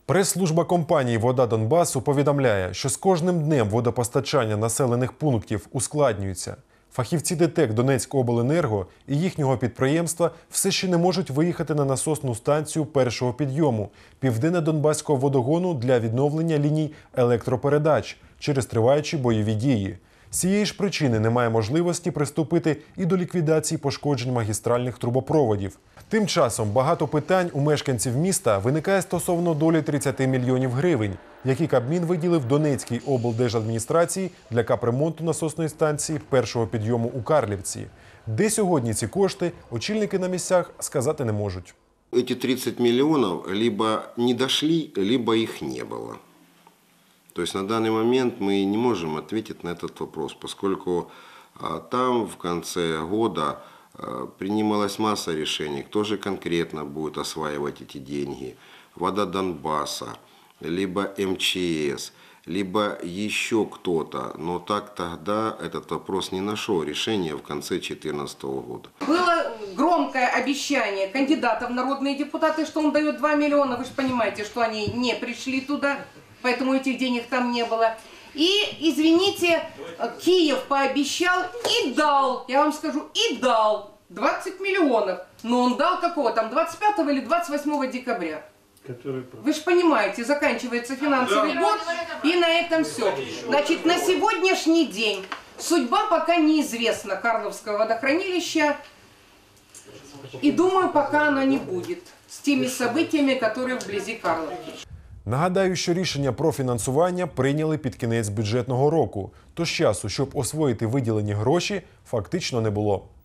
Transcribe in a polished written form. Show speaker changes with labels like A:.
A: Прес-служба компанії «Вода Донбасу» повідомляє, що з кожним днем водопостачання населених пунктів ускладнюється. Фахівці ДТЕК «Донецькобленерго» і їхнього підприємства все ще не можуть виїхати на насосну станцію першого підйому Південно-Донбаського водогону для відновлення ліній електропередач через триваючі бойові дії. З цієї ж причини немає можливості приступити і до ліквідації пошкоджень магістральних трубопроводів. Тим часом багато питань у мешканців міста виникає стосовно долі 30 мільйонів гривень, які Кабмін виділив Донецькій облдержадміністрації для капремонту насосної станції першого підйому у Карлівці. Де сьогодні ці кошти, очільники на місцях сказати не можуть.
B: Эти 30 миллионов либо не дошли, либо их не было. То есть на данный момент мы не можем ответить на этот вопрос, поскольку там в конце года принималась масса решений, кто же конкретно будет осваивать эти деньги. Вода Донбасса, либо МЧС, либо еще кто-то. Но так тогда этот вопрос не нашел решения в конце 2014 года.
C: Было громкое обещание кандидатов в народные депутаты, что он дает 2 миллиона. Вы же понимаете, что они не пришли туда, поэтому этих денег там не было. И, извините, Киев пообещал и дал, я вам скажу, и дал 20 миллионов. Но он дал какого там, 25 или 28 декабря. Вы же понимаете, заканчивается финансовый год, и на этом все. Значит, на сегодняшний день судьба пока неизвестна Карловского водохранилища. И думаю, пока она не будет с теми событиями, которые вблизи Карловки.
A: Нагадаю, що рішення про фінансування прийняли під кінець бюджетного року, тож часу, щоб освоїти виділені гроші, фактично не було.